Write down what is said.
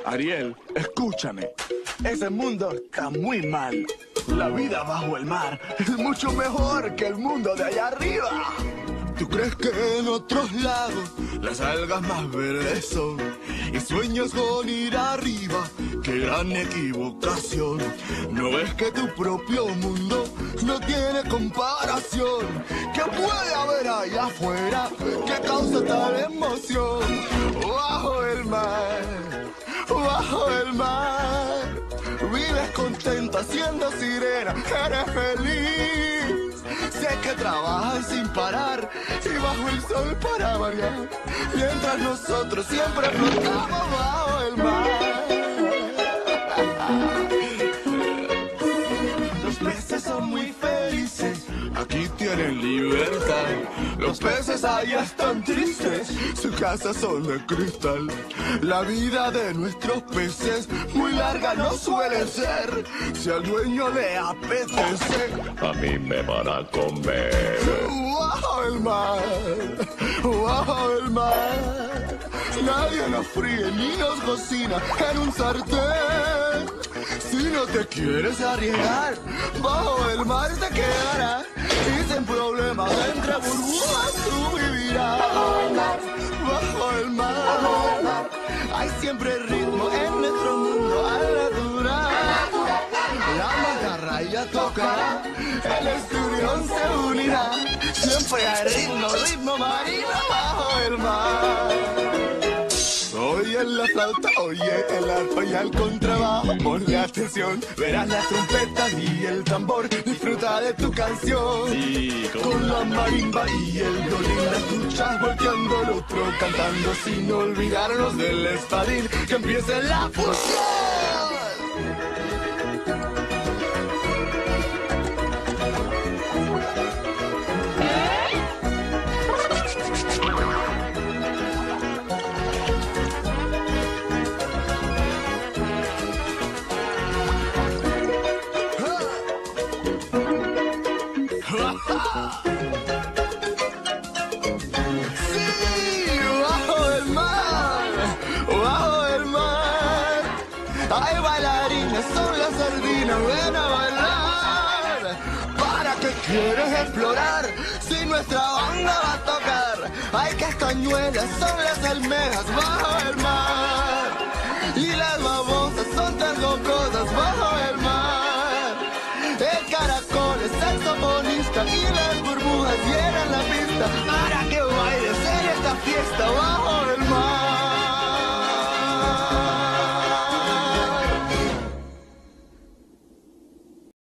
Ariel, escúchame. Ese mundo está muy mal. La vida bajo el mar es mucho mejor que el mundo de allá arriba. ¿Tú crees que en otros lados las algas más verdes son? Y sueñas con ir arriba, qué gran equivocación. ¿No ves que tu propio mundo no tiene comparación? ¿Qué puede haber allá afuera que causa tal emoción? Bajo el mar, vives contenta siendo sirena, eres feliz. Sé que trabajas sin parar y bajo el sol para variar, mientras nosotros siempre flotamos bajo el mar. Los peces son muy felices, aquí tienen libertad. Los peces allá están tristes, sus casas son de cristal. La vida de nuestros peces muy larga no suele ser. Si al dueño le apetece, A mí me van a comer. bajo el mar, nadie nos fríe ni nos cocina en un sartén. Si no te quieres arriesgar, bajo el mar te quedarás y sin problemas entre burbujas tú vivirás. Bajo el mar, hay siempre ritmo en nuestro mundo al natural. La mantarraya tocará, el esturión se unirá. Siempre hay ritmo marino bajo el mar. Oye la flauta, oye el arpa y el contrabajo. Ponle atención, verás las trompetas y el tambor. Disfruta de tu canción. Sí, Con la marimba y el violín la escuchas volteando el otro cantando, sin olvidarnos del espadín. Que empiece la fusión. Sí, bajo el mar, hay bailarines, son las sardinas, ven a bailar. ¿Para qué quieres explorar si nuestra banda va a tocar? Hay castañuelas, son las almejas bajo el mar y las babosas